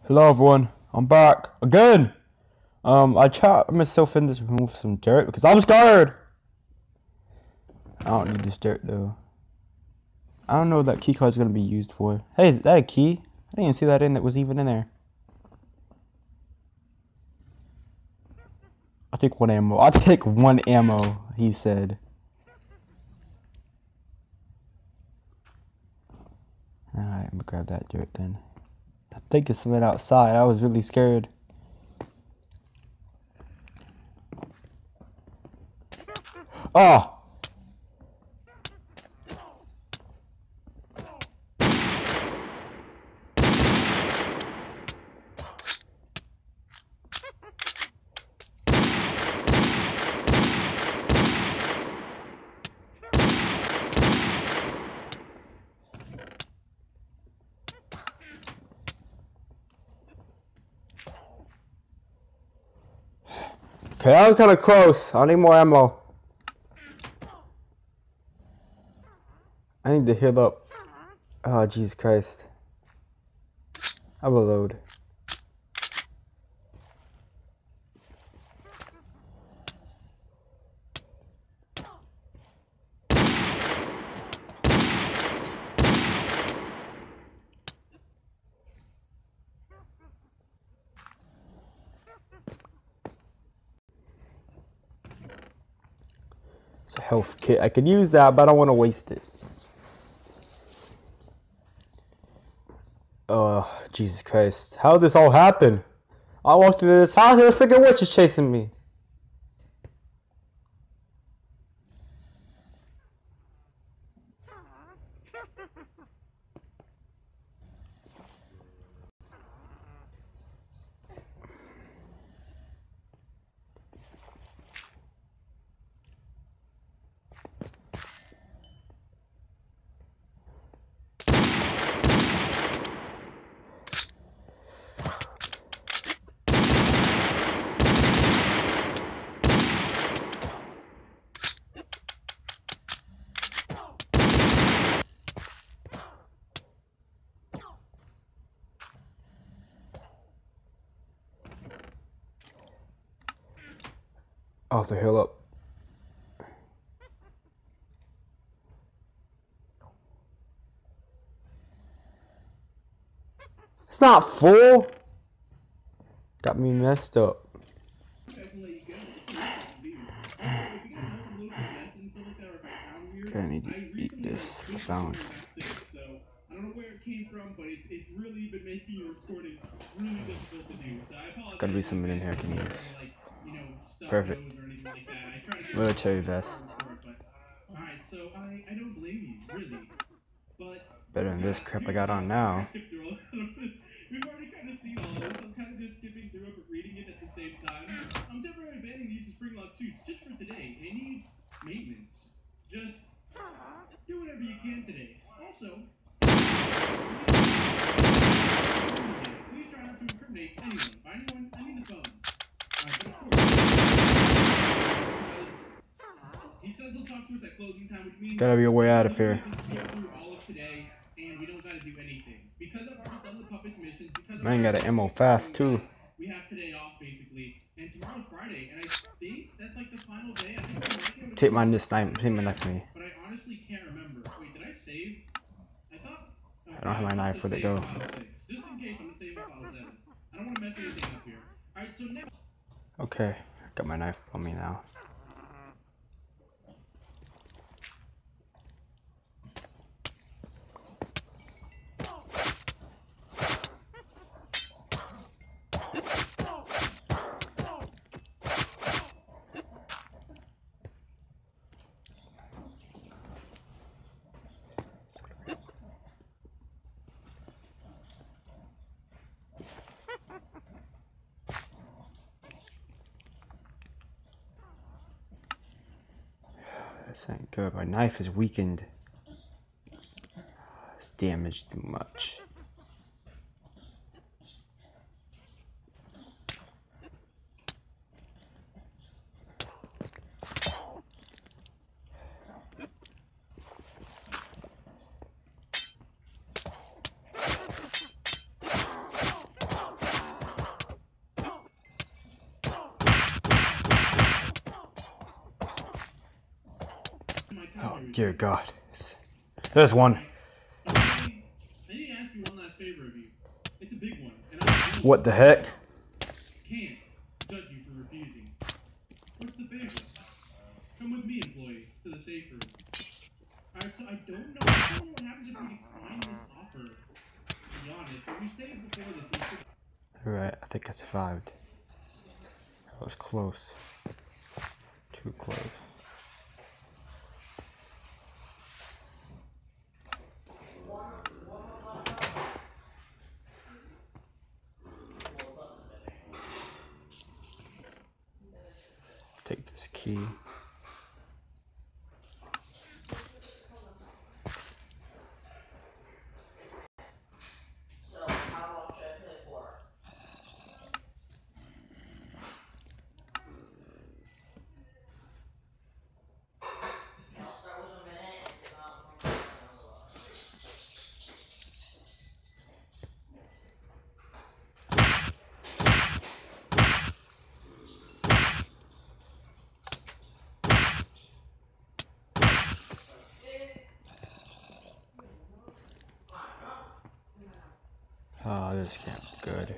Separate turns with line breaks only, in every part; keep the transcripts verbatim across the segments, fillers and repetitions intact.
Hello everyone, I'm back again. Um, I chat myself in to remove some dirt because I'm scared. I don't need this dirt though. I don't know what that key card's gonna be used for. Hey, is that a key? I didn't even see that in that was even in there. I'll take one ammo. I'll take one ammo, he said. Alright, I'm gonna grab that dirt then. I think it's lit outside. I was really scared. Oh! Okay, that was kind of close. I need more ammo. I need to heal up. Oh, Jesus Christ. I will load. It's a health kit. I could use that, but I don't want to waste it. Oh, Jesus Christ. How did this all happen? I walked into this house and a freaking witch is chasing me. I'll have to heal up. It's not full. Got me messed up. Okay, I need to eat this. I found.
I don't know where it came from, but it, it's really been making your recording really difficult to do. So I apologize.
Gotta be something in here I can use.
Like, you know,
Perfect.
or anything like that. I try to get
Military vest.
Alright, so I, I don't blame you, really. But
Better than this crap I got on now.
We've already kind of seen all of this. I'm kind of just skipping through it but reading it at the same time. I'm temporarily banning the use of spring-lock suits just for today. They need maintenance. Just do whatever you can today. Also, please try not to incriminate anyone. If anyone, I need the phone. Alright, but of course, because he says he'll talk to us at closing time, which means
Gotta be a way out of here.
to skip through all of today, and we don't gotta do anything. Because I've already done the puppets missions, because
Man got an ammo fast too.
we have today off basically, and tomorrow's Friday, and I think that's like the final day. I think we might be able to
Take my knife, take my knife from me.
but I honestly can't remember. Wait, did I save? I thought. Okay,
I don't have my knife. Where'd it go?
Just in case, I'm gonna save file seven. I don't want to mess anything up here. All right, so now.
Okay, got my knife on me now. This ain't good. My knife is weakened. It's damaged too much. Dear God. There's one.
I need to ask you one last favor of you. It's a big one, and I
What the heck?
can't judge you for refusing. What's the favor? Come with me, employee, to the safe room. Alright, so I don't know, I don't know what happens if we decline this offer. To be honest, but we said before this. this
Alright, I think I survived. That was close. Too close. Take this key. Oh, this can't be good.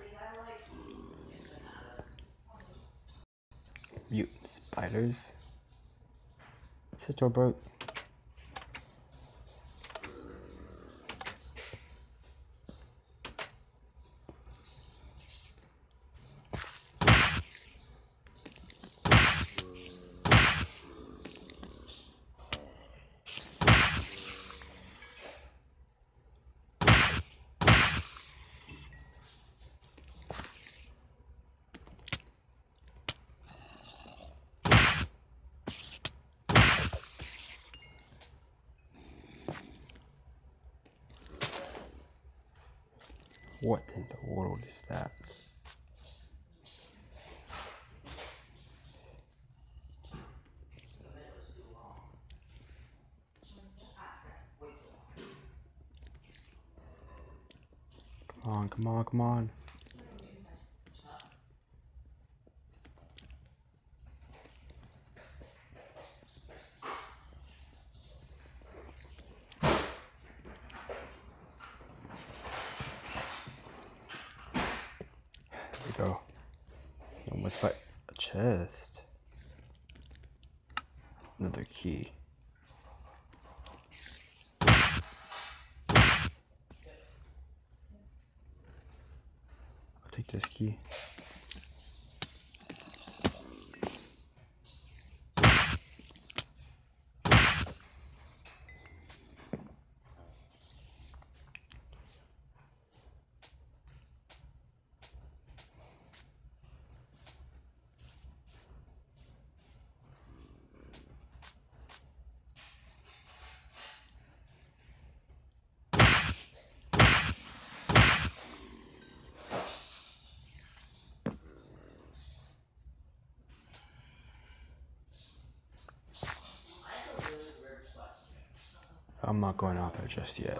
Mutant spiders. Is this door broke? What in the world is that? Come on, come on, come on. There we go. Almost by a chest. Another key. I'll take this key. I'm not going out there just yet.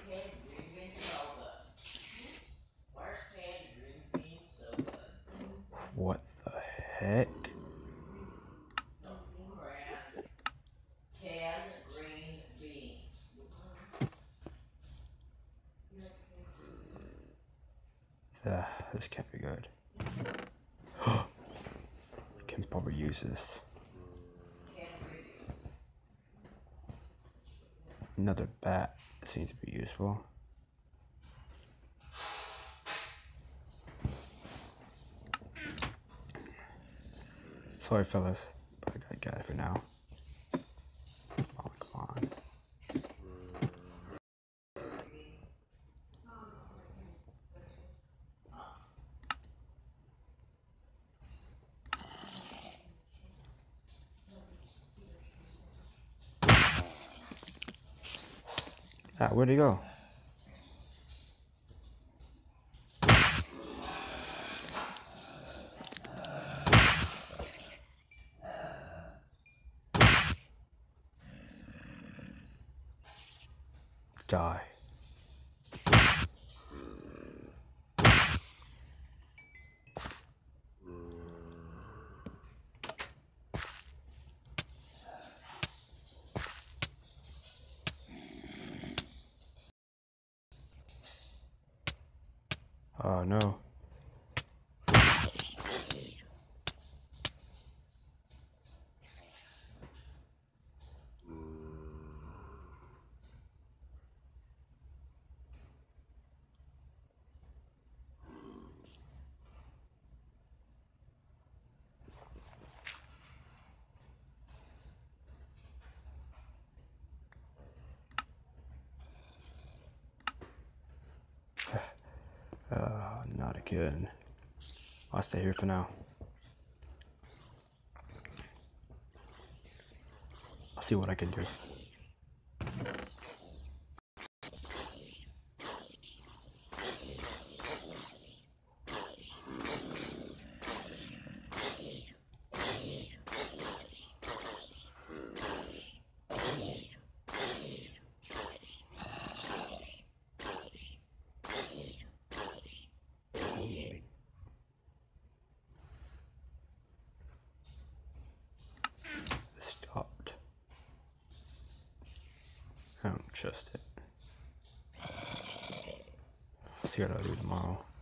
What the heck?
Canned green beans.
Uh, this can't be good. Can probably use this. Another bat seems to be useful. Sorry, fellas, but I gotta get it for now. Come on, come on. Ah, where'd he go? Die. Oh no. Uh, not again. I'll stay here for now. I'll see what I can do. Stopped. I don't trust it. See what I'll do tomorrow.